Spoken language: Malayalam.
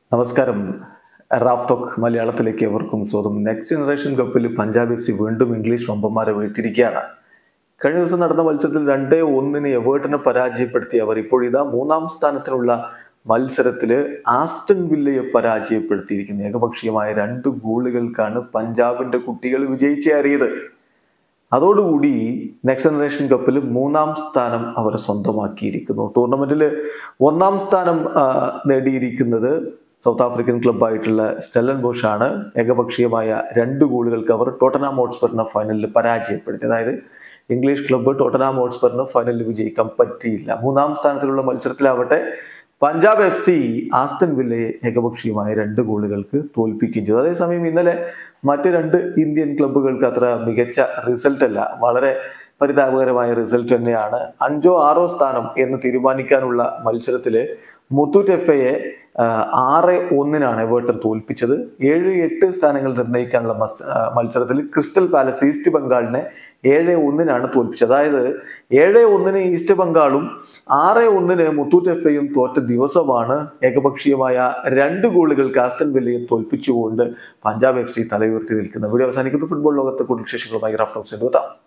നമസ്കാരം. റാഫ് ടോക്ക് മലയാളത്തിലേക്ക് എവർക്കും സ്വാഗതം. നെക്സ്റ്റ് ജനറേഷൻ കപ്പിൽ പഞ്ചാബ് എഫ് സി വീണ്ടും ഇംഗ്ലീഷ് വമ്പന്മാരെ വീഴ്ത്തിയിരിക്കുകയാണ്. കഴിഞ്ഞ ദിവസം നടന്ന മത്സരത്തിൽ 2-1 എവേർട്ടനെ പരാജയപ്പെടുത്തി അവർ ഇപ്പോഴിതാ മൂന്നാം സ്ഥാനത്തിനുള്ള മത്സരത്തിൽ ആസ്റ്റൺ വില്ലയെ പരാജയപ്പെടുത്തിയിരിക്കുന്നു. ഏകപക്ഷീയമായ 2 ഗോളുകൾക്കാണ് പഞ്ചാബിന്റെ കുട്ടികൾ വിജയിച്ചേറിയത്. അതോടുകൂടി നെക്സ്റ്റ് ജനറേഷൻ കപ്പിൽ 3-ാം സ്ഥാനം അവർ സ്വന്തമാക്കിയിരിക്കുന്നു. ടൂർണമെന്റിൽ 1-ാം സ്ഥാനം നേടിയിരിക്കുന്നത് സൗത്ത് ആഫ്രിക്കൻ ക്ലബ്ബായിട്ടുള്ള സ്റ്റെല്ലൻബോഷ് ആണ്. ഏകപക്ഷീയമായ 2 ഗോളുകൾക്ക് അവർ ടോട്ടനാം ഹോട്ട്സ്പറിനെ ഫൈനലിൽ പരാജയപ്പെടുത്തി. അതായത് ഇംഗ്ലീഷ് ക്ലബ്ബ് ടോട്ടനാം ഹോട്ട്സ്പറിന് ഫൈനലിൽ വിജയിക്കാൻ പറ്റിയില്ല. 3-ാം സ്ഥാനത്തിലുള്ള മത്സരത്തിലാവട്ടെ പഞ്ചാബ് എഫ് സി ആസ്റ്റൺ വില്ലയെ ഏകപക്ഷീയമായ 2 ഗോളുകൾക്ക് തോൽപ്പിക്കുകയും ചെയ്തു. അതേസമയം ഇന്നലെ മറ്റ് 2 ഇന്ത്യൻ ക്ലബ്ബുകൾക്ക് അത്ര മികച്ച റിസൾട്ട് അല്ല, വളരെ പരിതാപകരമായ റിസൾട്ട് തന്നെയാണ്. 5ഓ 6ഓ സ്ഥാനം എന്ന് തീരുമാനിക്കാനുള്ള മത്സരത്തില് മുത്തൂറ്റ് എഫ്-ഐയെ 6-1 എവേർട്ടൺ തോൽപ്പിച്ചത്. 7-8 സ്ഥാനങ്ങൾ നിർണ്ണയിക്കാനുള്ള മത്സരത്തിൽ ക്രിസ്റ്റൽ പാലസ് ഈസ്റ്റ് ബംഗാളിനെ 7-1 തോൽപ്പിച്ചത്. അതായത് 7-1 ഈസ്റ്റ് ബംഗാളും 6-1 മുത്തൂറ്റ് എഫ്-ഐയും തോറ്റ ദിവസമാണ് ഏകപക്ഷീയമായ 2 ഗോളുകൾക്ക് ആസ്റ്റൺ വില്ലയെ തോൽപ്പിച്ചുകൊണ്ട് പഞ്ചാബ് എഫ് സി തലയുയർത്തി നിൽക്കുന്നത്. വീഡിയോ അവസാനിക്കുന്നു. ഫുട്ബോൾ ലോകത്തെ കൂടുതൽ വിശേഷങ്ങളുമായി റാഫ് ടോക്സ് എത്താം.